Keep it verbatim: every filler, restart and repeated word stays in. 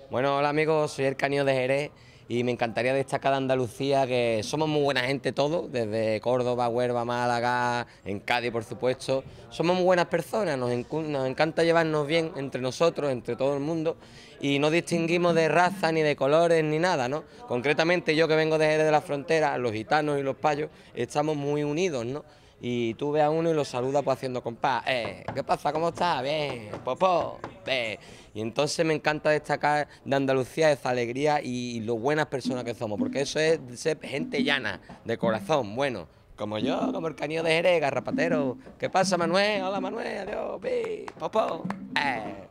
Bueno, hola amigos, soy el Canío de Jerez y me encantaría destacar de Andalucía que somos muy buena gente todos, desde Córdoba, Huelva, Málaga, en Cádiz por supuesto. Somos muy buenas personas, nos, nos encanta llevarnos bien entre nosotros, entre todo el mundo, y no distinguimos de raza, ni de colores, ni nada, ¿no? Concretamente yo que vengo de Jerez de la Frontera, los gitanos y los payos, estamos muy unidos, ¿no? Y tú ves a uno y lo saludas pues haciendo compás. Eh, ¿qué pasa? ¿Cómo estás? Bien, popó, eh. Y entonces me encanta destacar de Andalucía esa alegría y lo buenas personas que somos, porque eso es ser gente llana, de corazón, bueno, como yo, como el Canío de Jerez, garrapatero. ¿Qué pasa, Manuel? Hola, Manuel, adiós, pi, popó, eh.